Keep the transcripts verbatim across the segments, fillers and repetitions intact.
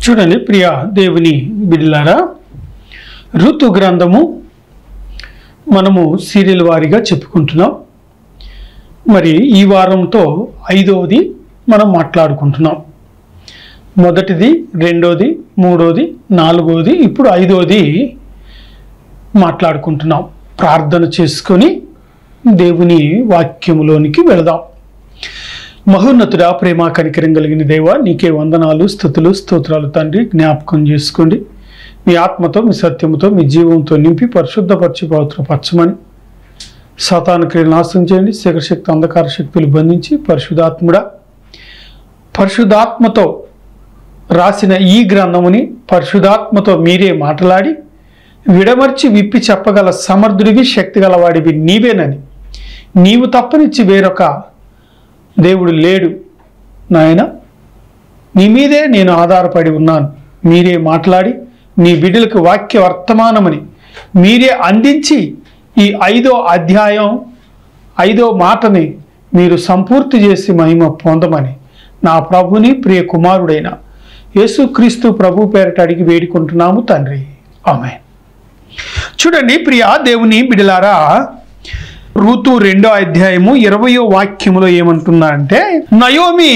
చూడండి ప్రియ దేవుని బిడ్డలారా, ఋతు గ్రంథము మనము సీరియల్ వారీగా చెప్పుకుంటున్నాం. మరి ఈ వారంతో ఐదవది మనం మాట్లాడుకుంటున్నాం. మొదటిది, రెండోది, మూడోది, నాలుగోది, ఇప్పుడు ఐదోది మాట్లాడుకుంటున్నాం. ప్రార్థన చేసుకొని దేవుని వాక్యములోనికి వెళదాం. మహోన్నతుడా, ప్రేమ కనికరం కలిగిన దేవ, నీకే వందనాలు, స్తుతులు, స్తోత్రాలు తండ్రి. జ్ఞాపకం చేసుకోండి, మీ ఆత్మతో, మీ సత్యముతో, మీ జీవంతో నింపి పరిశుద్ధపరిచి పవిత్రపరచమని సాతాను క్రియలు నాశనం చేయండి. శిఖరశక్తి అంధకార శక్తులు బంధించి పరిశుద్ధాత్ముడా, పరిశుద్ధాత్మతో రాసిన ఈ గ్రంథముని పరిశుద్ధాత్మతో మీరే మాట్లాడి విడమర్చి విప్పి చెప్పగల సమర్థుడివి, శక్తి గలవాడివి నీవేనని, నీవు తప్పనిచ్చి వేరొక దేవుడు లేడు నాయన, నీ మీదే నేను ఆధారపడి ఉన్నాను. మీరే మాట్లాడి నీ బిడ్డలకు వాక్య వర్తమానమని మీరే అందించి ఈ ఐదో అధ్యాయం ఐదో మాటని మీరు సంపూర్తి చేసి మహిమ పొందమని నా ప్రభుని ప్రియ కుమారుడైన యేసుక్రీస్తు ప్రభు పేరట అడిగి వేడుకుంటున్నాము తండ్రి, ఆమేన్. చూడండి ప్రియ దేవుని బిడ్డలారా, ఋతు రెండో అధ్యాయము ఇరవయో వాక్యములో ఏమంటున్నా అంటే, నయోమి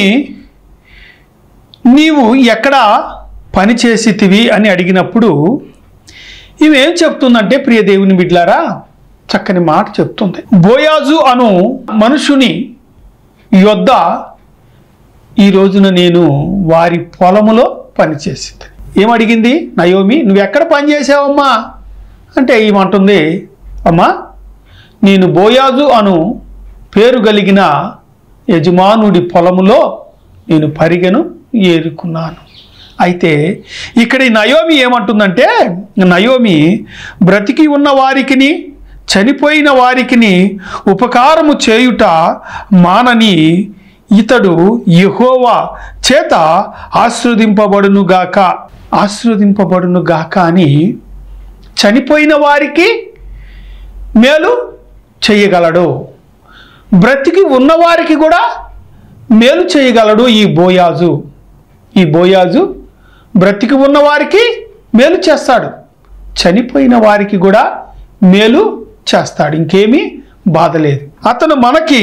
నీవు ఎక్కడ పని చేసితివి అని అడిగినప్పుడు ఇవేం చెప్తుందంటే, ప్రియ దేవుని బిడ్డలారా, చక్కని మాట చెప్తుంది. బోయాజు అను మనుషుని యొద్ద ఈ రోజున నేను వారి పొలములో పనిచేసింది. ఏమడిగింది నయోమి? నువ్వు ఎక్కడ పని చేసావమ్మా అంటే ఏమంటుంది, అమ్మా నేను బోయాజు అను పేరు కలిగిన యజమానుడి పొలములో నేను పరిగెను ఏరుకున్నాను. అయితే ఇక్కడ ఈ నయోమి ఏమంటుందంటే, నయోమి బ్రతికి ఉన్న వారికిని చనిపోయిన వారికిని ఉపకారము చేయుట మానని ఇతడు యెహోవా చేత ఆశీర్వదింపబడునుగాక ఆశీర్వదింపబడునుగాక అని చనిపోయిన వారికి మేలు చేయగలడు, బ్రతికి ఉన్నవారికి కూడా మేలు చేయగలడు ఈ బోయాజు. ఈ బోయాజు బ్రతికి ఉన్నవారికి మేలు చేస్తాడు, చనిపోయిన వారికి కూడా మేలు చేస్తాడు. ఇంకేమీ బాధ లేదు. అతను మనకి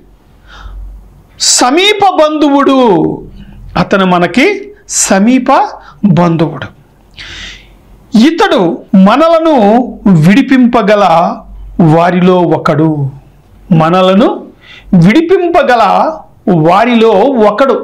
సమీప బంధువుడు, అతను మనకి సమీప బంధువుడు. ఇతడు మనలను విడిపింపగల వారిలో ఒకడు, మనలను విడిపింపగల వారిలో ఒకడు.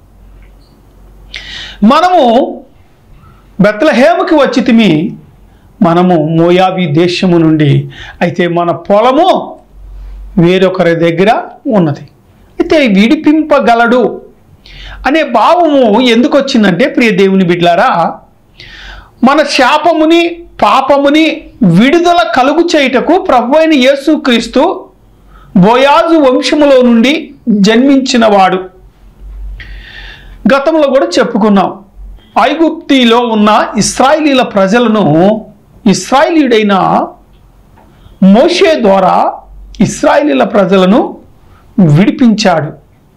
మనము బెత్లెహేముకి వచ్చితిమి, మనము మోయాబీ దేశము నుండి, అయితే మన పొలము వేరొకరి దగ్గర ఉన్నది. అయితే విడిపింపగలడు అనే భావము ఎందుకు వచ్చిందంటే, ప్రియ దేవుని బిడ్డలారా, మన శాపముని పాపముని విడుదల కలుగు చేయుటకు ప్రభువైన యేసుక్రీస్తు బోయాజు వంశములో నుండి జన్మించినవాడు. గతంలో కూడా చెప్పుకున్నాం. ఐగుప్తిలో ఉన్న ఇశ్రాయేలీల ప్రజలను ఇశ్రాయేలీయుడైన మోషే ద్వారా ఇశ్రాయేలీల ప్రజలను విడిపించాడు.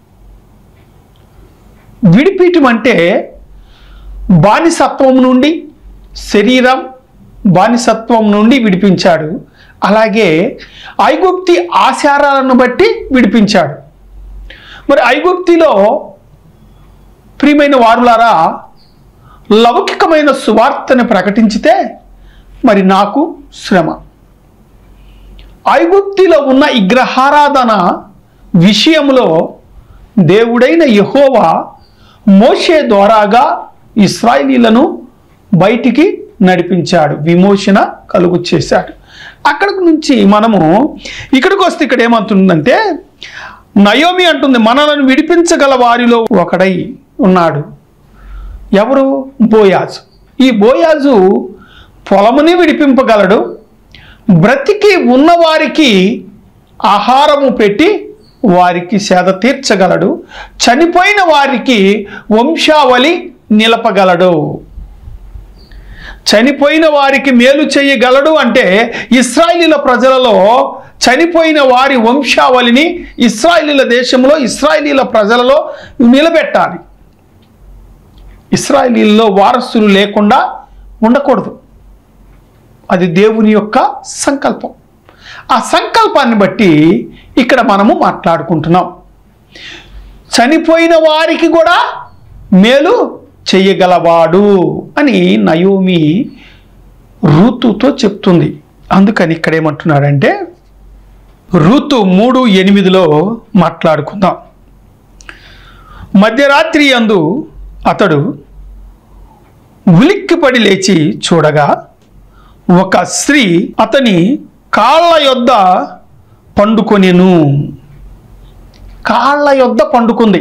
విడిపించడం అంటే బానిసత్వం నుండి, శరీరం బానిసత్వం నుండి విడిపించాడు. అలాగే ఐగుప్తి ఆచారాలను బట్టి విడిపించాడు. మరి ఐగుప్తిలో ప్రియమైన వారులారా, లౌకికమైన సువార్తను ప్రకటించితే మరి నాకు శ్రమ. ఐగుప్తిలో ఉన్న విగ్రహారాధన విషయంలో దేవుడైన యెహోవా మోషే ద్వారాగా ఇశ్రాయేలీలను బయటికి నడిపించాడు, విమోచన కలుగు చేశాడు. అక్కడి నుంచి మనము ఇక్కడికి వస్తే ఇక్కడ ఏమంటుందంటే, నయోమి అంటుంది మనలను విడిపించగల వారిలో ఒకడై ఉన్నాడు. ఎవరు? బోయాజు. ఈ బోయాజు పొలముని విడిపింపగలడు, బ్రతికి ఉన్నవారికి ఆహారము పెట్టి వారికి సేద తీర్చగలడు, చనిపోయిన వారికి వంశావళి నిలపగలడు. చనిపోయిన వారికి మేలు చేయగలడు అంటే ఇశ్రాయేలీల ప్రజలలో చనిపోయిన వారి వంశావళిని ఇశ్రాయేలీల దేశంలో ఇశ్రాయేలీల ప్రజలలో నిలబెట్టాలి. ఇశ్రాయేలీయుల్లో వారసులు లేకుండా ఉండకూడదు. అది దేవుని యొక్క సంకల్పం. ఆ సంకల్పాన్ని బట్టి ఇక్కడ మనము మాట్లాడుకుంటున్నాం. చనిపోయిన వారికి కూడా మేలు చెయ్యగలవాడు అని నయోమి రూతుతో చెప్తుంది. అందుకని ఇక్కడ ఏమంటున్నాడంటే రూతు మూడు ఎనిమిదిలో మాట్లాడుకుందాం. మధ్యరాత్రి యందు అతడు ఉలిక్కిపడి లేచి చూడగా ఒక స్త్రీ అతని కాళ్ళ యొద్ద పండుకొనెను. కాళ్ళ యొద్ద పండుకుంది.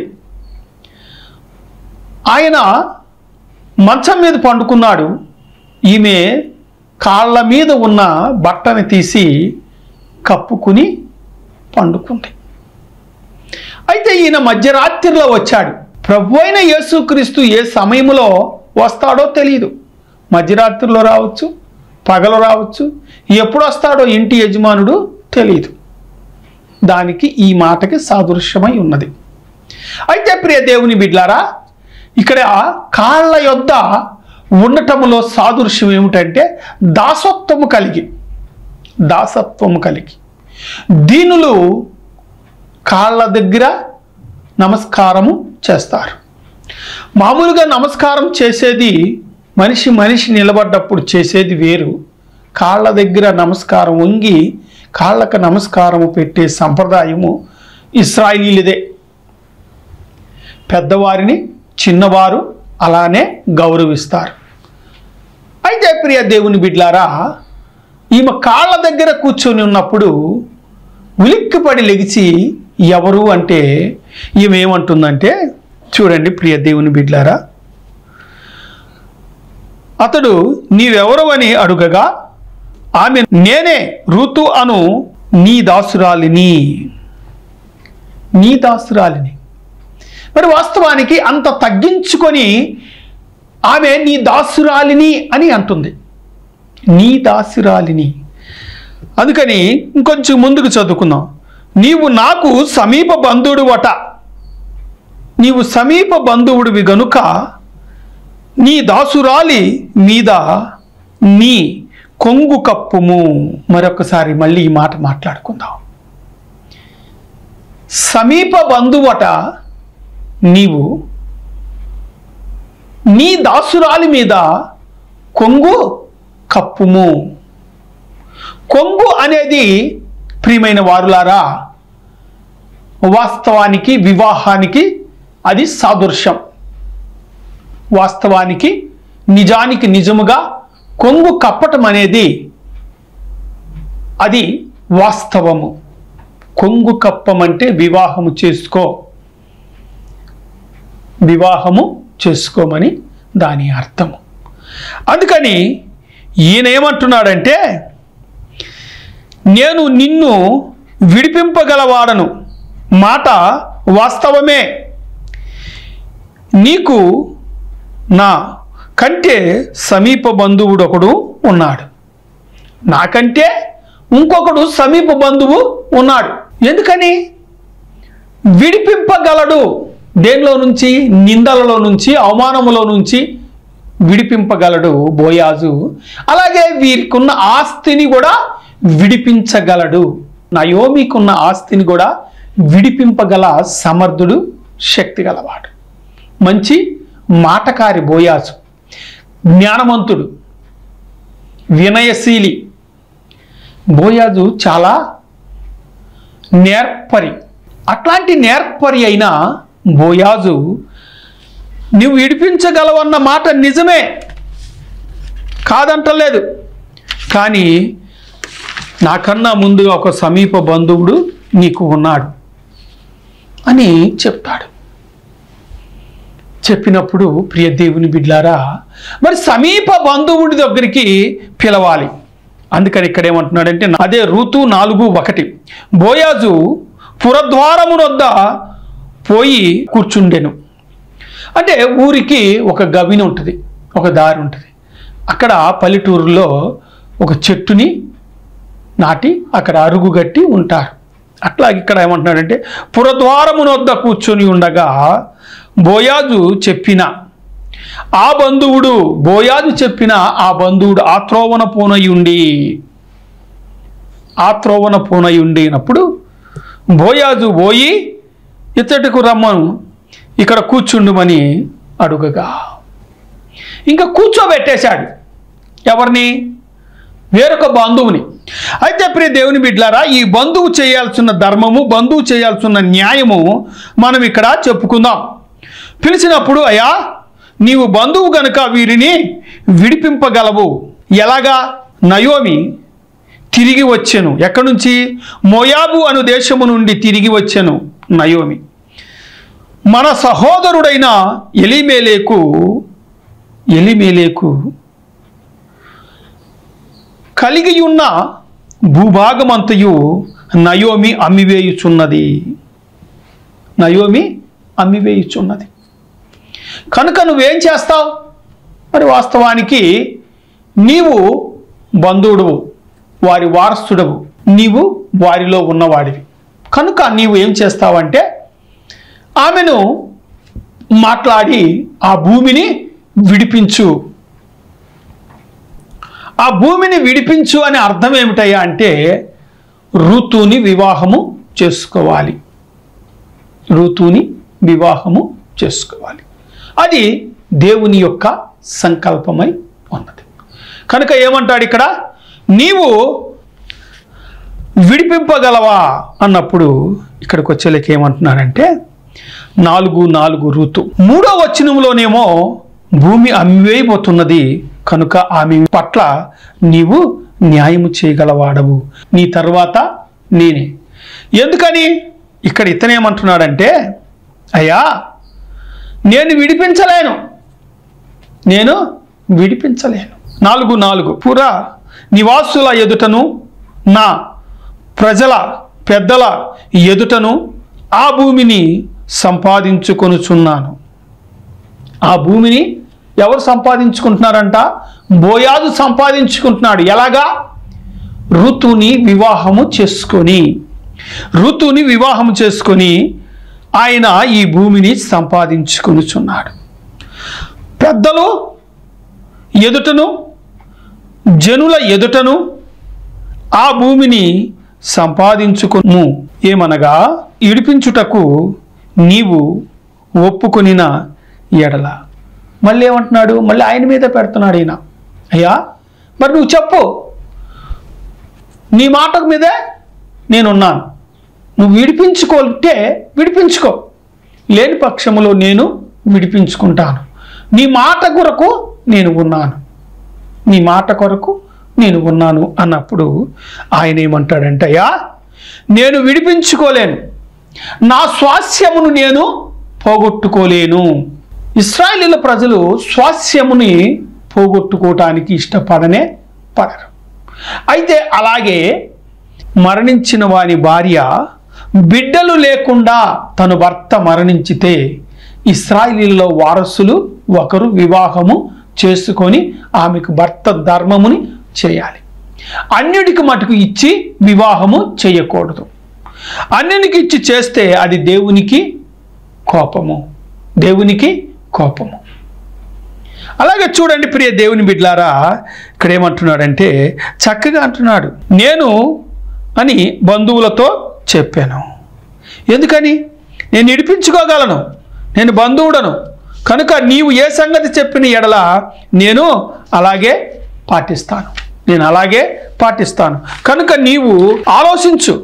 ఆయన మంచం మీద పండుకున్నాడు. ఈమె కాళ్ళ మీద ఉన్న బట్టని తీసి కప్పుకుని పండుకుంది. అయితే ఈయన మధ్యరాత్రిలో వచ్చాడు. ప్రభు అయిన యేసుక్రీస్తు ఏ సమయంలో వస్తాడో తెలియదు. మధ్యరాత్రిలో రావచ్చు, పగలు రావచ్చు, ఎప్పుడు వస్తాడో ఇంటి యజమానుడు తెలియదు. దానికి ఈ మాటకి సాదృశ్యమై ఉన్నది. అయితే ప్రియ దేవుని బిడ్లారా, ఇక్కడ కాళ్ళ యొద్ద ఉండటములో సాదృశ్యం ఏమిటంటే దాసత్వము కలిగి దాసత్వము కలిగి దీనులు కాళ్ళ దగ్గర నమస్కారము చేస్తారు. మామూలుగా నమస్కారం చేసేది మనిషి మనిషి నిలబడ్డప్పుడు చేసేది వేరు. కాళ్ళ దగ్గర నమస్కారం వంగి కాళ్ళకు నమస్కారము పెట్టే సంప్రదాయము ఇశ్రాయేలీయులదే. పెద్దవారిని చిన్నవారు అలానే గౌరవిస్తారు. అయితే ప్రియ దేవుని బిడ్లారా, ఈమె కాళ్ళ దగ్గర కూర్చొని ఉన్నప్పుడు ఉలిక్కిపడి లెగిచి ఎవరు అంటే ఈమె ఏమంటుందంటే, చూడండి ప్రియ దేవుని బిడ్లారా, అతడు నీవెవరు అని అడుగగా ఆమె నేనే రూతు అను నీ దాసురాలిని నీ దాసురాలిని మరి వాస్తవానికి అంత తగ్గించుకొని ఆమె నీ దాసురాలిని అని అంటుంది. నీ దాసురాలిని. అందుకని ఇంకొంచెం ముందుకు చదువుకుందాం. నీవు నాకు సమీప బంధువుడువట. నీవు సమీప బంధువుడివి గనుక నీ దాసురాలి మీద నీ కొంగు కప్పుము. మరొకసారి మళ్ళీ ఈ మాట మాట్లాడుకుందాం. సమీప బంధువట నీవు, నీ దాసురాలి మీద కొంగు కప్పుము. కొంగు అనేది ప్రియమైన వారులారా వాస్తవానికి వివాహానికి అది సాదృశ్యం. వాస్తవానికి నిజానికి నిజముగా కొంగు కప్పటం అనేది అది వాస్తవము. కొంగు కప్పమంటే వివాహము చేసుకో, వివాహము చేసుకోమని దాని అర్థము. అందుకని ఈయన ఏమంటున్నాడంటే, నేను నిన్ను విడిపింపగలవాడను. మాట వాస్తవమే. నీకు నా కంటే సమీప బంధువుడు ఒకడు ఉన్నాడు. నాకంటే ఇంకొకడు సమీప బంధువు ఉన్నాడు. ఎందుకని? విడిపింపగలడు. దేనిలో నుంచి? నిందలలో నుంచి, అవమానములో నుంచి విడిపింపగలడు బోయాజు. అలాగే వీరికున్న ఆస్తిని కూడా విడిపించగలడు. నయోమికున్న ఆస్తిని కూడా విడిపింపగల సమర్థుడు, శక్తి గలవాడు. మంచి మాటకారి బోయాజు, జ్ఞానవంతుడు, వినయశీలి. బోయాజు చాలా నేర్పరి. అట్లాంటి నేర్పరి అయిన బోయాజు నువ్వు విడిపించగలవన్న మాట నిజమే, కాదంటలేదు. కానీ నాకన్నా ముందుగా ఒక సమీప బంధువుడు నీకు ఉన్నాడు అని చెప్తాడు. చెప్పినప్పుడు ప్రియ దేవుని బిడ్లారా, మరి సమీప బంధువుడి దగ్గరికి పిలవాలి. అందుకని ఇక్కడ ఏమంటున్నాడంటే, అదే రూతు నాలుగు ఒకటి, బోయాజు పురద్వారము వద్ద పోయి కూర్చుండెను. అంటే ఊరికి ఒక గవిని ఉంటుంది, ఒక దారి ఉంటుంది. అక్కడ పల్లెటూరులో ఒక చెట్టుని నాటి అక్కడ అరుగు గట్టి ఉంటారు. అట్లా ఇక్కడ ఏమంటున్నాడంటే, పురద్వారము వద్ద కూర్చొని ఉండగా బోయాజు చెప్పిన ఆ బంధువుడు బోయాజు చెప్పిన ఆ బంధువుడు ఆ త్రోవన పోనయుండి ఆ త్రోవన పోనయుండినప్పుడు బోయాజు పోయి ఇతడుకు రమ్మను, ఇక్కడ కూర్చుండుమని అడుగగా ఇంకా కూర్చోబెట్టేశాడు. ఎవరిని? వేరొక బంధువుని. అయితే ప్రియ దేవుని బిడ్డలారా, ఈ బంధువు చేయాల్సిన ధర్మము, బంధువు చేయాల్సిన న్యాయము మనం ఇక్కడ చెప్పుకుందాం. పిలిచినప్పుడు, అయ్యా నీవు బంధువు గనుక వీరిని విడిపింపగలవు. ఎలాగా? నయోమి తిరిగి వచ్చెను. ఎక్కడి నుంచి? మోయాబు అను దేశము నుండి తిరిగి వచ్చెను నయోమి. మన సహోదరుడైన ఎలీమెలెకు ఎలీమెలెకు కలిగి ఉన్న భూభాగమంతయు నయోమి అమ్మివేయుచున్నది. నయోమి అమ్మివేయుచున్నది కనుక నువ్వేం చేస్తావు? మరి వాస్తవానికి నీవు బంధువుడువు, వారి వారసుడవు, నీవు వారిలో ఉన్నవాడివి కనుక నీవు ఏం చేస్తావంటే ఆమెను మాట్లాడి ఆ భూమిని విడిపించు. ఆ భూమిని విడిపించు అనే అర్థం ఏమిటయ్యా అంటే ఋతుని వివాహము చేసుకోవాలి. ఋతుని వివాహము చేసుకోవాలి. అది దేవుని యొక్క సంకల్పమై ఉన్నది కనుక ఏమంటాడు ఇక్కడ? నీవు విడిపింపగలవా అన్నప్పుడు ఇక్కడికి వచ్చేలేక ఏమంటున్నాడంటే నాలుగు నాలుగు ఋతు మూడో వచనంలోనేమో భూమి అమ్మివేయబోతున్నది కనుక ఆమె పట్ల నీవు న్యాయము చేయగలవాడవు, నీ తర్వాత నేనే. ఎందుకని? ఇక్కడ ఇతనేమంటున్నాడంటే అయ్యా నేను విడిపించలేను, నేను విడిపించలేను. నాలుగు నాలుగు పుర నివాసుల ఎదుటను నా ప్రజల పెద్దల ఎదుటను ఆ భూమిని సంపాదించుకొనుచున్నాను. ఆ భూమిని ఎవరు సంపాదించుకుంటున్నారంట? బోయాజు సంపాదించుకుంటున్నాడు. ఎలాగా? ఋతుని వివాహము చేసుకొని ఋతుని వివాహము చేసుకొని ఆయన ఈ భూమిని సంపాదించుకొనుచున్నాడు. పెద్దలు ఎదుటను జనుల ఎదుటను ఆ భూమిని సంపాదించుకొను. ఏమనగా ఇడిపించుటకు నీవు ఒప్పుకొనిన ఎడల. మళ్ళీ ఏమంటున్నాడు? మళ్ళీ ఆయన మీద పెడుతున్నాడు ఈయన. అయ్యా మరి నువ్వు చెప్పు, నీ మాట మీదే నేనున్నాను, నువ్వు విడిపించుకుంటే విడిపించుకో, లేని పక్షములో నేను విడిపించుకుంటాను. నీ మాట కొరకు నేను ఉన్నాను, నీ మాట కొరకు నేను ఉన్నాను అన్నప్పుడు ఆయన ఏమంటాడంటే అయ్యా నేను విడిపించుకోలేను, నా స్వాస్యమును నేను పోగొట్టుకోలేను. ఇశ్రాయేలీయుల ప్రజలు స్వాస్యముని పోగొట్టుకోవటానికి ఇష్టపడనే పడరు. అయితే అలాగే మరణించిన వాని భార్య బిడ్డలు లేకుండా తన భర్త మరణించితే ఇశ్రాయేలీయుల వారసులు ఒకరు వివాహము చేసుకొని ఆమెకు భర్త ధర్మముని చేయాలి. అన్యుడికి మటుకు ఇచ్చి వివాహము చేయకూడదు. అన్యునికి ఇచ్చి చేస్తే అది దేవునికి కోపము, దేవునికి కోపము. అలాగే చూడండి ప్రియ దేవుని బిడ్డలారా, ఇక్కడ ఏమంటున్నాడంటే చక్కగా అంటున్నాడు, నేను అని బంధువులతో చెప్పాను. ఎందుకని? నేను ఇడిపించుకోగలను, నేను బంధువుడను కనుక నీవు ఏ సంగతి చెప్పిన ఎడల నేను అలాగే పాటిస్తాను, నేను అలాగే పాటిస్తాను కనుక నీవు ఆలోచించు,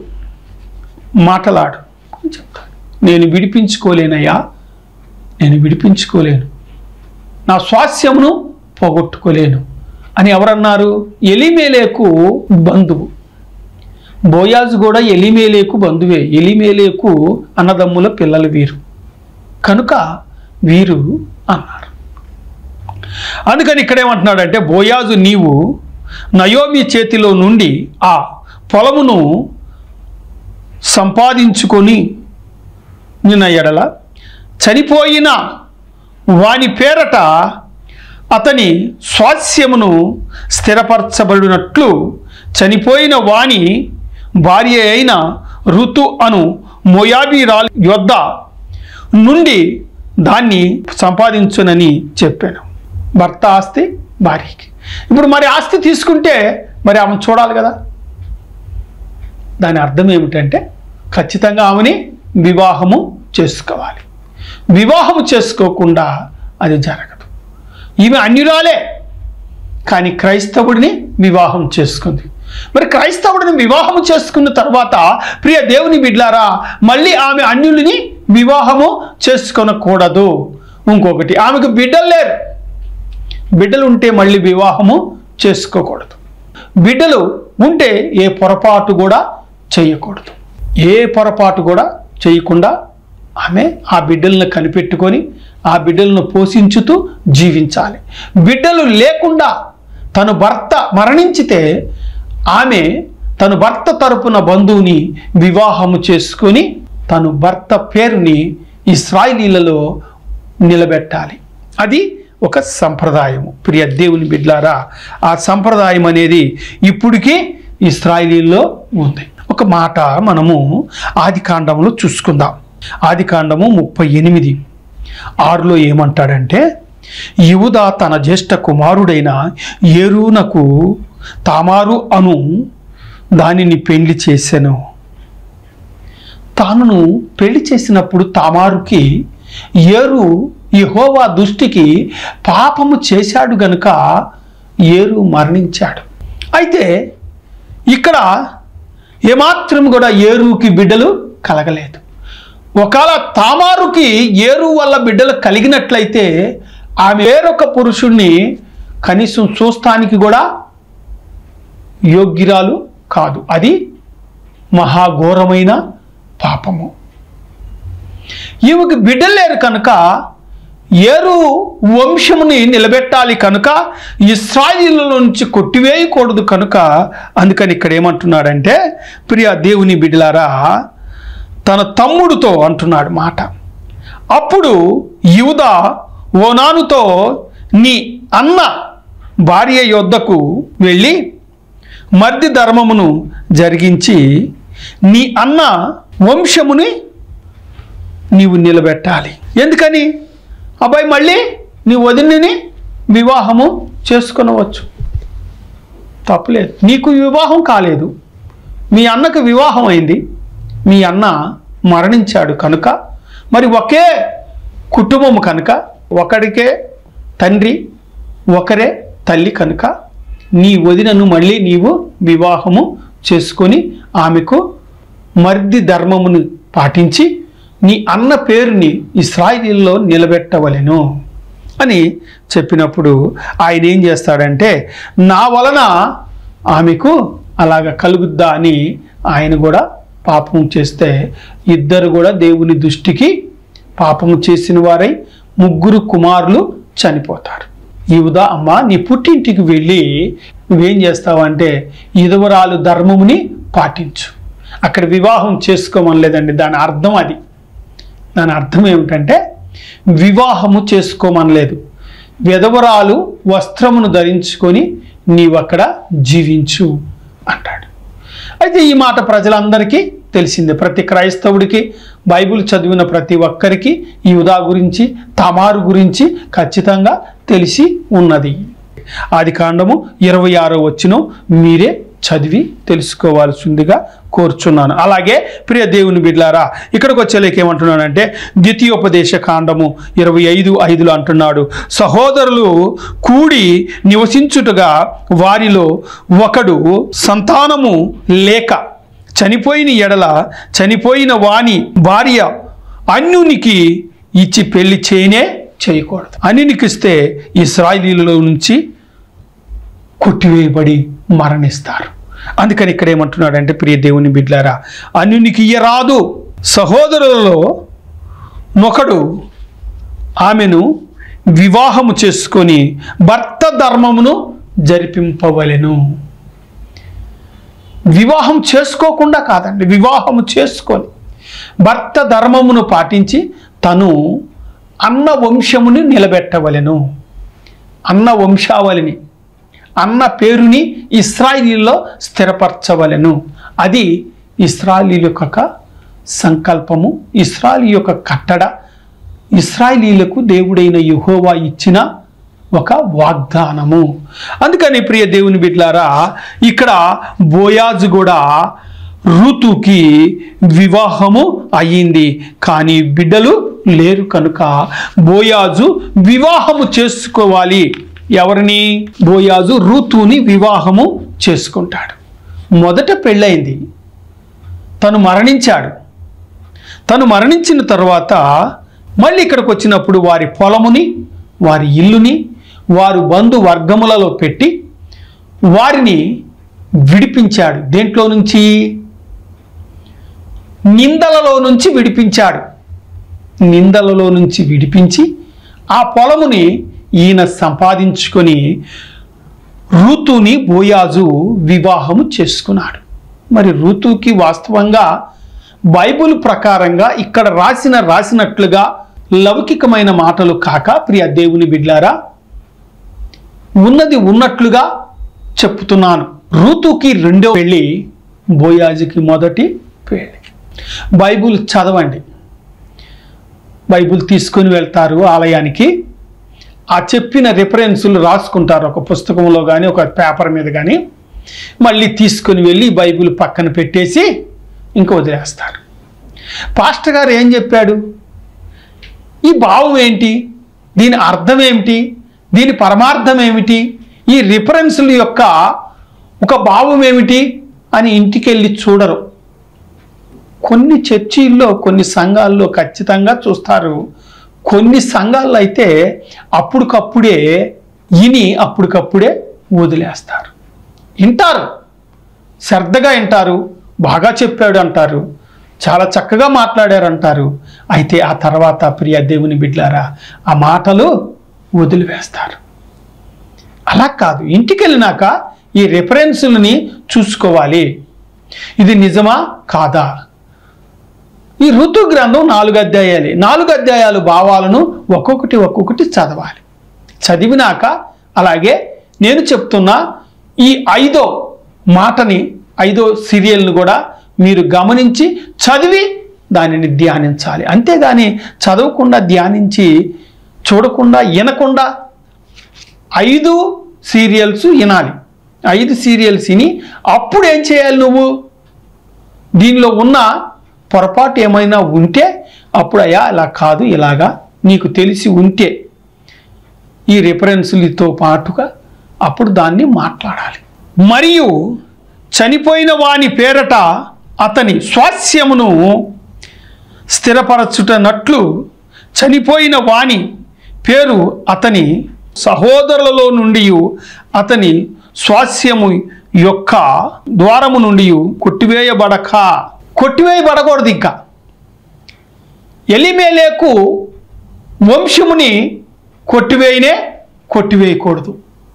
మాటలాడు అని చెప్తాను. నేను విడిపించుకోలేనయ్యా, నేను విడిపించుకోలేను, నా స్వాస్యమును పోగొట్టుకోలేను అని ఎవరన్నారు? ఎలీమెలెకు బంధువు. బోయాజు కూడా ఎలీమెలెకు బంధువే. ఎలీమెలెకు అన్నదమ్ముల పిల్లలు వీరు కనుక వీరు అన్నారు. అందుకని ఇక్కడేమంటున్నాడంటే బోయాజు నీవు నయోమి చేతిలో నుండి ఆ పొలమును సంపాదించుకొని నిన్న ఎడల చనిపోయిన వాని పేరట అతని స్వాస్యమును స్థిరపరచబడినట్లు చనిపోయిన వాని భార్య అయిన ఋతు అను మోయాబీరాలు యొద్ద నుండి దాన్ని సంపాదించునని చెప్పాను. భర్త ఆస్తి భార్యకి. ఇప్పుడు మరి ఆస్తి తీసుకుంటే మరి ఆమె చూడాలి కదా. దాని అర్థం ఏమిటంటే ఖచ్చితంగా ఆమెని వివాహము చేసుకోవాలి. వివాహము చేసుకోకుండా అది జరగదు. ఈమె అన్యురాలే, కానీ క్రైస్తవుడిని వివాహం చేసుకుంది. మరి క్రైస్తవుడిని వివాహం చేసుకున్న తర్వాత ప్రియ దేవుని బిడ్లారా, మళ్ళీ ఆమె అన్యుల్ని వివాహము చేసుకొనకూడదు. ఇంకొకటి, ఆమెకు బిడ్డలు లేరు. బిడ్డలు ఉంటే మళ్ళీ వివాహము చేసుకోకూడదు. బిడ్డలు ఉంటే ఏ పొరపాటు కూడా చేయకూడదు. ఏ పొరపాటు కూడా చేయకుండా ఆమె ఆ బిడ్డలను కనిపెట్టుకొని ఆ బిడ్డలను పోషించుతూ జీవించాలి. బిడ్డలు లేకుండా తను భర్త మరణించితే ఆమె తను భర్త తరపున బంధువుని వివాహము చేసుకొని తను భర్త పేరుని ఇశ్రాయేలీలలో నిలబెట్టాలి. అది ఒక సంప్రదాయము. ప్రియ దేవుని బిడ్లారా, ఆ సంప్రదాయం అనేది ఇప్పటికీ ఇశ్రాయేలీల్లో ఉంది. ఒక మాట మనము ఆది కాండంలో చూసుకుందాం. ఆది కాండము ముప్పై ఎనిమిది ఆరులో ఏమంటాడంటే, యూదా తన జ్యేష్ఠ కుమారుడైన ఏరూనకు తామారు అను దానిని పెళ్లి చేసెను. తాను పెళ్లి చేసినప్పుడు తామారుకి ఏరు యెహోవా దృష్టికి పాపము చేశాడు గనుక ఏరు మరణించాడు. అయితే ఇక్కడ ఏమాత్రం కూడా ఏరుకి బిడ్డలు కలగలేదు. ఒకవేళ తామారుకి ఏరు వల్ల బిడ్డలు కలిగినట్లయితే ఆమె వేరొక పురుషుణ్ణి కనీసం చూస్తానికి కూడా యోగ్యురాలు కాదు. అది మహాఘోరమైన పాపము. ఈమెకు బిడ్డలు లేరు కనుక ఏరు వంశముని నిలబెట్టాలి కనుక ఇశ్రాయేలీయుల నుంచి కొట్టివేయకూడదు కనుక అందుకని ఇక్కడ ఏమంటున్నాడంటే, ప్రియ దేవుని బిడ్డలారా, తన తమ్ముడితో అంటున్నాడు మాట. అప్పుడు యూదా ఓనానుతో, నీ అన్న భార్య యొద్దకు వెళ్ళి మర్ది ధర్మమును జరిగించి నీ అన్న వంశముని నీవు నిలబెట్టాలి. ఎందుకని? అబ్బాయి మళ్ళీ నీ వదినని వివాహము చేసుకొనవచ్చు, తప్పులేదు. నీకు వివాహం కాలేదు, మీ అన్నకు వివాహం అయింది, మీ అన్న మరణించాడు కనుక మరి ఒకే కుటుంబము కనుక ఒకడికే తండ్రి ఒకరే తల్లి కనుక నీ వదినను మళ్ళీ నీవు వివాహము చేసుకొని ఆమెకు మర్ది ధర్మమును పాటించి నీ అన్న పేరుని ఇశ్రాయేలీయుల్లో నిలబెట్టవలెను అని చెప్పినప్పుడు ఆయన ఏం చేస్తాడంటే, నా వలన ఆమెకు అలాగ కలుగుద్దా అని ఆయన కూడా పాపం చేస్తే ఇద్దరు కూడా దేవుని దృష్టికి పాపము చేసిన వారై ముగ్గురు కుమారులు చనిపోతారు. యూదా, అమ్మ నీ పుట్టింటికి వెళ్ళి నువ్వేం చేస్తావంటే ఇదవరాలు ధర్మముని పాటించు. అక్కడ వివాహం చేసుకోమనలేదండి, దాని అర్థం అది. దాని అర్థం ఏమిటంటే వివాహము చేసుకోమనలేదు, విధవరాలు వస్త్రమును ధరించుకొని నీవు అక్కడ జీవించు అంటాడు. అయితే ఈ మాట ప్రజలందరికీ తెలిసిందే. ప్రతి క్రైస్తవుడికి, బైబిల్ చదివిన ప్రతి ఒక్కరికి యూదా గురించి తమారు గురించి ఖచ్చితంగా తెలిసి ఉన్నది. ఆది కాండము ఇరవై ఆరో వచనం మీరే చదివి తెలుసుకోవాల్సిందిగా కోరుచున్నాను. అలాగే ప్రియ దేవుని బిడ్లారా, ఇక్కడికి వచ్చేలేక ఏమంటున్నానంటే ద్వితీయోపదేశ కాండము ఇరవై ఐదు ఐదులో అంటున్నాడు, సహోదరులు కూడి నివసించుటగా వారిలో ఒకడు సంతానము లేక చనిపోయిన ఎడల చనిపోయిన వాని భార్య అన్యునికి ఇచ్చి పెళ్లి చేయనే చేయకూడదు. అన్యునికి ఇస్తే ఇశ్రాయేలీయుల నుంచి కొట్టివేయబడి మరణిస్తారు. అందుకని ఇక్కడ ఏమంటున్నాడంటే, ప్రియ దేవుని బిడ్లారా, అన్యునికి ఇయ్యరాదు, సహోదరులలో నొకడు ఆమెను వివాహము చేసుకొని భర్త ధర్మమును జరిపింపవలెను. వివాహం చేసుకోకుండా కాదండి, వివాహము చేసుకొని భర్త ధర్మమును పాటించి తను అన్న వంశముని నిలబెట్టవలెను. అన్న వంశావళిని, అన్న పేరుని ఇశ్రాయేలీయుల్లో స్థిరపరచవలెను. అది ఇశ్రాయేలీయుల యొక్క సంకల్పము, ఇశ్రాయేలు యొక్క కట్టడ, ఇశ్రాయేలీయులకు దేవుడైన యెహోవా ఇచ్చిన ఒక వాగ్దానము. అందుకని ప్రియ దేవుని బిడ్డలారా, ఇక్కడ బోయాజు కూడా రూతుకి వివాహము అయ్యింది, కానీ బిడ్డలు లేరు కనుక బోయాజు వివాహము చేసుకోవాలి. ఎవరిని? బోయాజు రూతుని వివాహము చేసుకుంటాడు. మొదట పెళ్ళయింది, తను మరణించాడు. తను మరణించిన తర్వాత మళ్ళీ ఇక్కడికి వచ్చినప్పుడు వారి పొలముని, వారి ఇల్లుని వారు బంధు వర్గములలో పెట్టి వారిని విడిపించాడు. దేంట్లో నుంచి? నిందలలో నుంచి విడిపించాడు. నిందలలో నుంచి విడిపించి ఆ పొలముని ఈయన సంపాదించుకొని రూతుని బోయాజు వివాహము చేసుకున్నాడు. మరి రూతుకి వాస్తవంగా బైబిల్ ప్రకారంగా ఇక్కడ రాసిన రాసినట్లుగా లౌకికమైన మాటలు కాక, ప్రియ దేవుని బిడ్లారా, ఉన్నది ఉన్నట్లుగా చెప్తున్నాను. రూతుకి రెండో పెళ్ళి, బోయాజుకి మొదటి పెళ్ళి. బైబిల్ చదవండి. బైబిల్ తీసుకొని వెళ్తారు ఆలయానికి, ఆ చెప్పిన రిఫరెన్సులు రాసుకుంటారు ఒక పుస్తకంలో కానీ ఒక పేపర్ మీద కానీ, మళ్ళీ తీసుకొని వెళ్ళి బైబిల్ పక్కన పెట్టేసి ఇంకా వదిలేస్తారు. పాస్టర్ గారు ఏం చెప్పాడు, ఈ భావం ఏంటి, దీని అర్థం ఏమిటి, దీని పరమార్థం ఏమిటి, ఈ రిఫరెన్సుల యొక్క ఒక భావం ఏమిటి అని ఇంటికి వెళ్ళి చూడరు. కొన్ని చర్చిల్లో కొన్ని సంఘాల్లో ఖచ్చితంగా చూస్తారు. కొన్ని సంఘాల్లో అయితే అప్పటికప్పుడే విని అప్పటికప్పుడే వదిలేస్తారు. వింటారు, శ్రద్ధగా వింటారు, బాగా చెప్పాడు అంటారు, చాలా చక్కగా మాట్లాడారు అంటారు. అయితే ఆ తర్వాత ప్రియ దేవుని బిడ్డలారా, ఆ మాటలు వదిలివేస్తారు. అలా కాదు, ఇంటికి వెళ్ళినాక ఈ రిఫరెన్సులని చూసుకోవాలి. ఇది నిజమా కాదా? ఈ ఋతు గ్రంథం నాలుగు అధ్యాయాలు నాలుగు అధ్యాయాలు భావాలను ఒక్కొక్కటి ఒక్కొక్కటి చదవాలి. చదివినాక అలాగే నేను చెప్తున్న ఈ ఐదో మాటని, ఐదో సీరియల్ని కూడా మీరు గమనించి చదివి దానిని ధ్యానించాలి. అంతేగాని చదవకుండా, ధ్యానించి, చూడకుండా, వినకుండా ఐదు సీరియల్స్ వినాలి. ఐదు సీరియల్స్ విని అప్పుడు ఏం చేయాలి? నువ్వు దీనిలో ఉన్న పొరపాటు ఏమైనా ఉంటే అప్పుడు అయ్యా ఇలా కాదు, ఇలాగా నీకు తెలిసి ఉంటే ఈ రిఫరెన్సులతో పాటుగా అప్పుడు దాన్ని మాట్లాడాలి. మరియు చనిపోయిన వాని పేరట అతని స్వాస్యమును స్థిరపరచుటనట్లు చనిపోయిన వాని పేరు అతని సహోదరులలో నుండి అతని స్వాస్యము యొక్క ద్వారము నుండి కొట్టివేయబడక, కొట్టివేయబడకూడదు. ఇంకా ఎలీమెలెకు వంశముని కొట్టివేయనే కొట్టివేయకూడదు.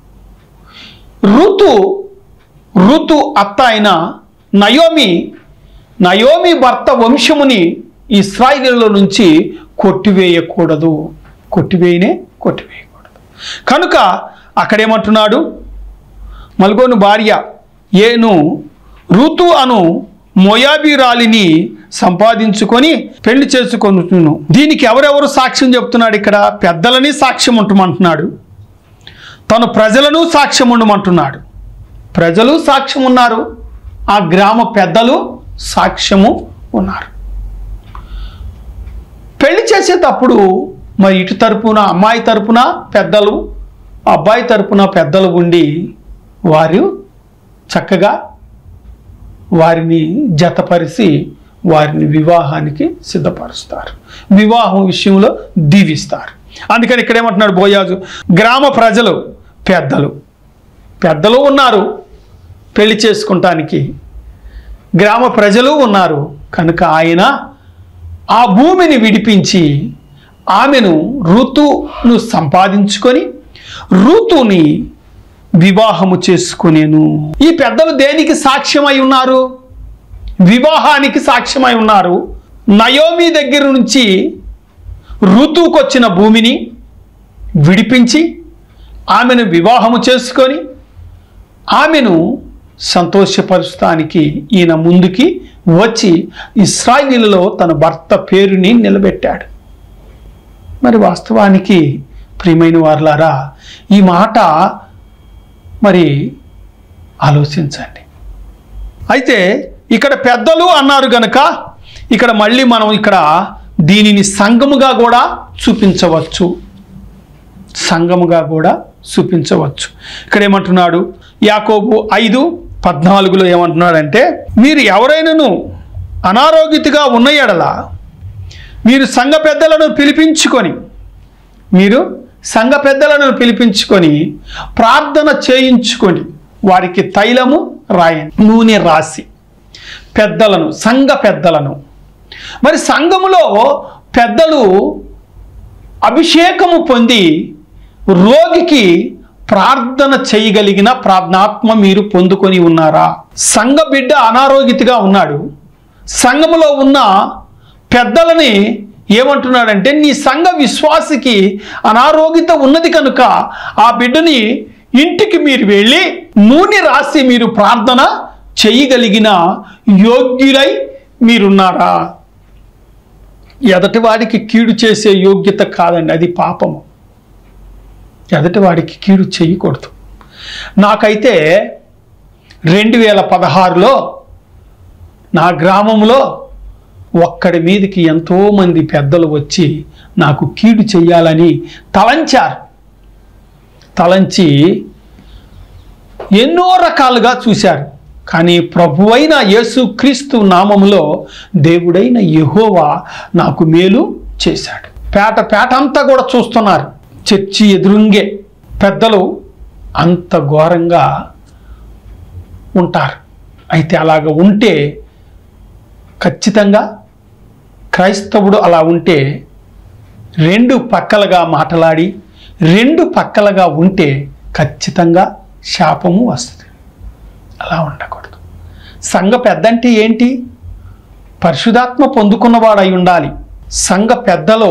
ఋతు ఋతు అత్త అయిన నయోమి నయోమి భర్త వంశముని ఇశ్రాయేలులో నుంచి కొట్టివేయకూడదు. కొట్టివేయనే కొట్టివేయకూడదు. కనుక అక్కడేమంటున్నాడు? మల్గోను భార్య ఏను ఋతు అను మోయాబీరాలిని సంపాదించుకొని పెళ్లి చేసుకొనును. దీనికి ఎవరెవరు సాక్ష్యం చెప్తున్నాడు? ఇక్కడ పెద్దలని సాక్ష్యం ఉంటమంటున్నాడు, తను ప్రజలను సాక్ష్యం ఉండమంటున్నాడు. ప్రజలు సాక్ష్యం ఉన్నారు, ఆ గ్రామ పెద్దలు సాక్ష్యము ఉన్నారు. పెళ్లి చేసేటప్పుడు మరి ఇటు తరపున అమ్మాయి తరపున పెద్దలు, అబ్బాయి తరపున పెద్దలు ఉండి వారు చక్కగా వారిని జతపరిచి వారిని వివాహానికి సిద్ధపరుస్తారు, వివాహం విషయంలో దీవిస్తారు. అందుకని ఇక్కడ ఏమంటున్నాడు బోయాజు? గ్రామ ప్రజలు, పెద్దలు పెద్దలు ఉన్నారు పెళ్లి చేసుకుంటానికి, గ్రామ ప్రజలు ఉన్నారు కనుక ఆయన ఆ భూమిని విడిపించి ఆమెను ఋతును సంపాదించుకొని ఋతుని వివాహము చేసుకునేను. ఈ పెద్దలు దేనికి సాక్ష్యమై ఉన్నారు? వివాహానికి సాక్ష్యమై ఉన్నారు. నయోమి దగ్గర నుంచి ఋతువుకు వచ్చిన భూమిని విడిపించి ఆమెను వివాహము చేసుకొని ఆమెను సంతోషపరుస్తానికి ఈయన ముందుకి వచ్చి ఇశ్రాయేలులో తన భర్త పేరుని నిలబెట్టాడు. మరి వాస్తవానికి ప్రియమైన వారలారా, ఈ మాట మరి ఆలోచించండి. అయితే ఇక్కడ పెద్దలు అన్నారు గనక ఇక్కడ మళ్ళీ మనం ఇక్కడ దీనిని సంఘముగా కూడా చూపించవచ్చు. సంఘముగా కూడా చూపించవచ్చు. ఇక్కడ ఏమంటున్నాడు? యాకోబు ఐదు పద్నాలుగులో ఏమంటున్నాడంటే, మీరు ఎవరైనాను అనారోగ్యతగా ఉన్న ఎడల మీరు సంఘ పెద్దలను పిలిపించుకొని మీరు సంఘ పెద్దలను పిలిపించుకొని ప్రార్థన చేయించుకొని వారికి తైలము రాయండి, నూనె రాసి. పెద్దలను, సంఘ పెద్దలను. మరి సంఘములో పెద్దలు అభిషేకము పొంది రోగికి ప్రార్థన చేయగలిగిన ప్రార్థనాత్మ మీరు పొందుకొని ఉన్నారా? సంఘ బిడ్డ అనారోగ్యతగా ఉన్నాడు. సంఘములో ఉన్న పెద్దలని ఏమంటున్నాడంటే, నీ సంఘ విశ్వాసికి అనారోగ్యత ఉన్నది కనుక ఆ బిడ్డని ఇంటికి మీరు వెళ్ళి నూనె రాసి మీరు ప్రార్థన చేయగలిగిన యోగ్యులై మీరున్నారా? ఎదటివాడికి కీడు చేసే యోగ్యత కాదండి, అది పాపము. ఎదటివాడికి కీడు చేయకూడదు. నాకైతే రెండు వేల పదహారులో నా గ్రామంలో ఒక్కడి మీదకి ఎంతోమంది పెద్దలు వచ్చి నాకు కీడు చెయ్యాలని తలంచారు. తలంచి ఎన్నో రకాలుగా చూశారు. కానీ ప్రభువైన యేసుక్రీస్తు నామములో దేవుడైన యెహోవా నాకు మేలు చేశాడు. పేట పేట అంతా కూడా చూస్తున్నారు. చర్చి ఎదురుంగే పెద్దలు అంత ఘోరంగా ఉంటారు. అయితే అలాగ ఉంటే ఖచ్చితంగా క్రైస్తవుడు అలా ఉంటే రెండు పక్కలుగా మాట్లాడి రెండు పక్కలుగా ఉంటే ఖచ్చితంగా శాపము వస్తుంది. అలా ఉండకూడదు. సంఘ పెద్ద అంటే ఏంటి? పరిశుద్ధాత్మ పొందుకున్నవాడై ఉండాలి. సంఘ పెద్దలో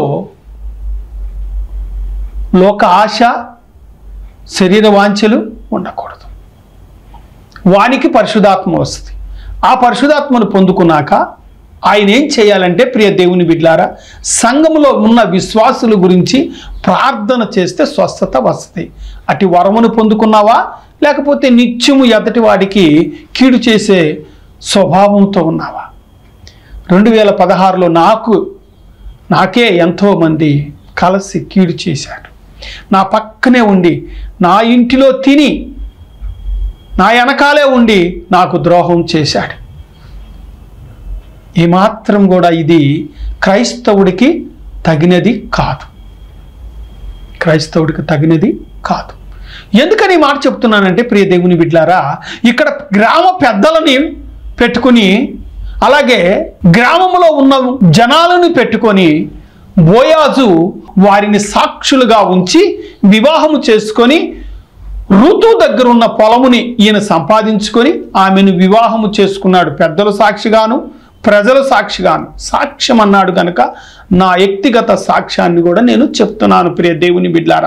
లోక ఆశ, శరీర వాంఛలు ఉండకూడదు. వానికి పరిశుద్ధాత్మ వస్తుంది. ఆ పరిశుద్ధాత్మను పొందుకున్నాక ఆయన ఏం చేయాలంటే, ప్రియ దేవుని బిడ్డలారా, సంఘములో ఉన్న విశ్వాసుల గురించి ప్రార్థన చేస్తే స్వస్థత వస్తుంది. అటు వరమును పొందుకున్నావా, లేకపోతే నిత్యము ఎదటి వాడికి కీడు చేసే స్వభావంతో ఉన్నావా? రెండు వేల పదహారులో నాకు నాకే ఎంతోమంది కలిసి కీడు చేశాడు. నా పక్కనే ఉండి, నా ఇంటిలో తిని, నా వెనకాలే ఉండి నాకు ద్రోహం చేశాడు. ఏమాత్రం కూడా ఇది క్రైస్తవుడికి తగినది కాదు. క్రైస్తవుడికి తగినది కాదు. ఎందుకని మాట చెప్తున్నానంటే, ప్రియ దేవుని బిడ్డలారా, ఇక్కడ గ్రామ పెద్దలని పెట్టుకొని, అలాగే గ్రామంలో ఉన్న జనాలను పెట్టుకొని బోయాజు వారిని సాక్షులుగా ఉంచి వివాహము చేసుకొని ఋతు దగ్గర ఉన్న పొలముని ఈయన సంపాదించుకొని ఆమెను వివాహము చేసుకున్నాడు. పెద్దలు సాక్షిగాను, ప్రజలు సాక్షిగాను. సాక్ష్యం అన్నాడు కనుక నా వ్యక్తిగత సాక్ష్యాన్ని కూడా నేను చెప్తున్నాను ప్రియ దేవుని బిడ్లారా.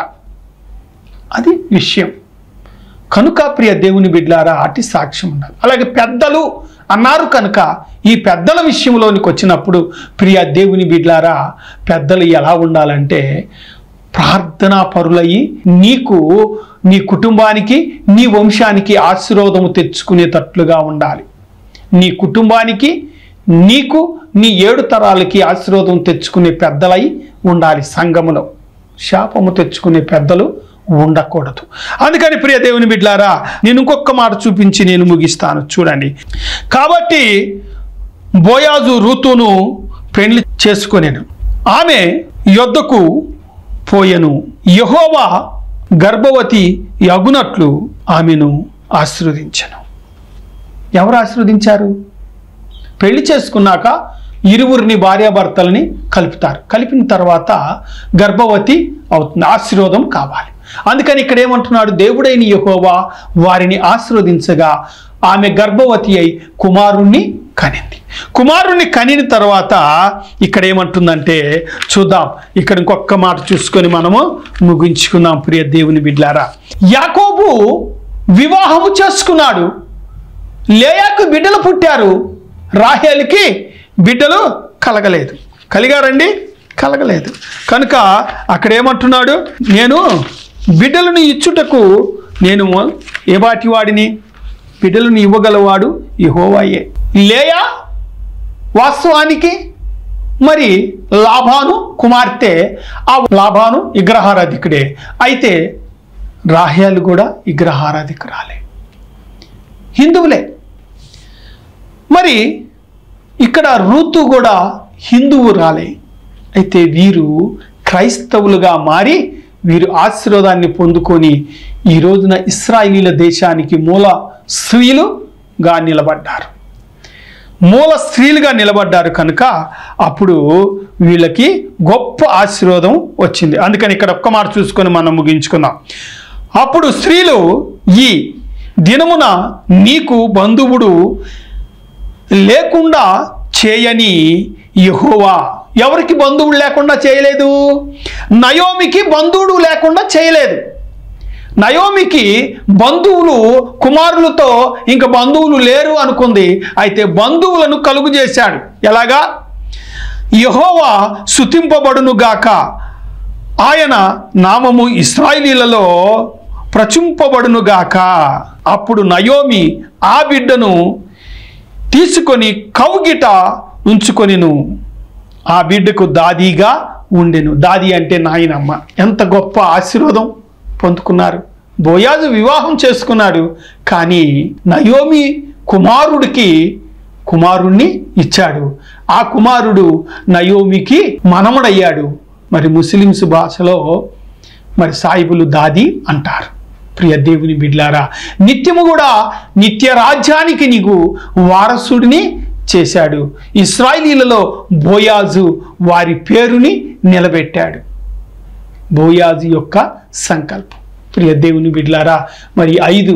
అది విషయం కనుక ప్రియ దేవుని బిడ్లారా, అటు సాక్ష్యం ఉండాలి. అలాగే పెద్దలు అన్నారు కనుక ఈ పెద్దల విషయంలోనికి వచ్చినప్పుడు ప్రియ దేవుని బిడ్లారా, పెద్దలు ఎలా ఉండాలంటే ప్రార్థనా పరులయ్యి నీకు, నీ కుటుంబానికి, నీ వంశానికి ఆశీర్వాదము తెచ్చుకునేటట్లుగా ఉండాలి. నీ కుటుంబానికి, నీకు, నీ ఏడు తరాలకి ఆశీర్వాదం తెచ్చుకునే పెద్దలై ఉండాలి. సంఘములో శాపము తెచ్చుకునే పెద్దలు ఉండకూడదు. అందుకని ప్రియ దేవుని బిడ్డలారా, నేను ఇంకొక మాట చూపించి నేను ముగిస్తాను. చూడండి, కాబట్టి బోయాజు రూతును పెళ్లి చేసుకొనెను, ఆమె యొద్దకు పోయెను. యెహోవా గర్భవతి యగునట్లు ఆమెను ఆశీర్వదించెను. ఎవరు ఆశీర్వదించారు? పెళ్లి చేసుకున్నాక ఇరువురిని భార్యాభర్తలని కలుపుతారు. కలిపిన తర్వాత గర్భవతి అవుతుంది. ఆశీర్వాదం కావాలి. అందుకని ఇక్కడ ఏమంటున్నాడు? దేవుడైన యెహోవా వారిని ఆశీర్వదించగా ఆమె గర్భవతి అయి కుమారుణ్ణి కనింది. కుమారుణ్ణి కనిన తర్వాత ఇక్కడ ఏమంటుందంటే చూద్దాం. ఇక్కడ ఇంకొక మాట చూసుకొని మనము ముగించుకుందాం ప్రియ దేవుని బిడ్డలారా. యాకోబు వివాహము చేసుకున్నాడు. లేయాకు బిడ్డలు పుట్టారు. రాహేలుకి బిడ్డలు కలగలేదు. కలిగారండి? కలగలేదు. కనుక అక్కడ ఏమంటున్నాడు, నేను బిడ్డలను ఇచ్చుటకు నేను ఏబాటి వాడిని, బిడ్డలను ఇవ్వగలవాడు యెహోవాయే. లేయా వాస్తవానికి మరి లాబాను కుమార్తె, ఆ లాబాను విగ్రహారాధికుడే. అయితే రాహేలు కూడా విగ్రహారాధికురాలే, హిందువులే. మరి ఇక్కడ రూతు కూడా హిందువు రాలే. అయితే వీరు క్రైస్తవులుగా మారి వీరు ఆశీర్వాదాన్ని పొందుకొని ఈ రోజున ఇశ్రాయేలీల దేశానికి మూల స్త్రీలుగా నిలబడ్డారు, మూల స్త్రీలుగా నిలబడ్డారు. కనుక అప్పుడు వీళ్ళకి గొప్ప ఆశీర్వాదం వచ్చింది. అందుకని ఇక్కడ ఒక్క మాట చూసుకొని మనం ముగించుకుందాం. అప్పుడు స్త్రీలు, ఈ దినమున నీకు బంధువుడు లేకుండా చేయని యెహోవా. ఎవరికి బంధువుడు లేకుండా చేయలేదు? నయోమికి బంధువుడు లేకుండా చేయలేదు. నయోమికి బంధువులు కుమారులతో ఇంక బంధువులు లేరు అనుకుంది. అయితే బంధువులను కలుగు చేశాడు. ఎలాగా? యెహోవా స్తుతింపబడునుగాక, ఆయన నామము ఇశ్రాయేలీలలో ప్రచుంపబడునుగాక. అప్పుడు నయోమి ఆ బిడ్డను తీసుకొని కౌగిట ఉంచుకొనిను, ఆ బిడ్డకు దాదీగా ఉండెను. దాది అంటే నాయనమ్మ. ఎంత గొప్ప ఆశీర్వాదం పొందుకున్నారు. బోయాజు వివాహం చేసుకున్నాడు, కానీ నయోమి కుమారుడికి కుమారుణ్ణి ఇచ్చాడు. ఆ కుమారుడు నయోమికి మనమడయ్యాడు. మరి ముస్లిమ్స్ భాషలో మరి సాయిబులు దాది అంటారు. ప్రియ దేవుని బిడ్లారా, నిత్యము కూడా నిత్య రాజ్యానికి నీకు వారసుడిని చేశాడు. ఇశ్రాయేలీలలో బోయాజు వారి పేరుని నిలబెట్టాడు. బోయాజు యొక్క సంకల్పం. ప్రియ దేవుని బిడ్లారా, మరి ఐదు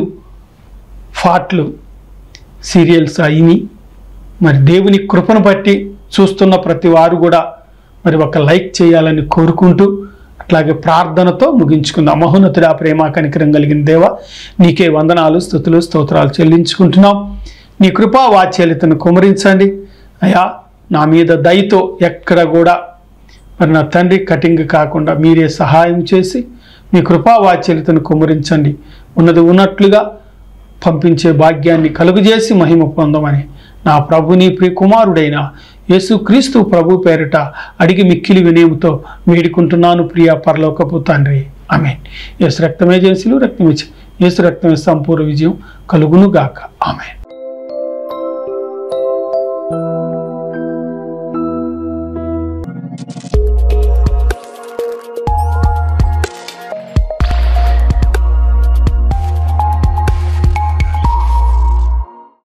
పాటలు సీరియల్స్ అయిని మరి దేవుని కృపను బట్టి చూస్తున్న ప్రతి వారు కూడా మరి ఒక లైక్ చేయాలని కోరుకుంటూ అట్లాగే ప్రార్థనతో ముగించుకుందాం. మహోన్నతుడా, ప్రేమ కనికరం కలిగిన దేవ, నీకే వందనాలు, స్తుతులు, స్తోత్రాలు చెల్లించుకుంటున్నాం. నీ కృపా వాత్సల్యతను కుమరించండి అయ్యా. నా మీద దయతో ఎక్కడ కూడా మరి నా తండ్రి కటింగ్ కాకుండా మీరే సహాయం చేసి మీ కృపా వాత్సల్యతను కుమరించండి. ఉన్నది ఉన్నట్లుగా పంపించే భాగ్యాన్ని కలుగజేసి మహిమ పొందమని నా ప్రభుని ప్రియ కుమారుడైన యేసుక్రీస్తు ప్రభు పేరిట అడిగి మిక్కిలి వినయముతో వేడుకుంటున్నాను ప్రియ పరలోకపు తండ్రి. ఆమేన్. యేసు రక్తమే జేసులు రక్తమే యేసు రక్తమే సంపూర్ణ విజయం కలుగును గాక. ఆమేన్.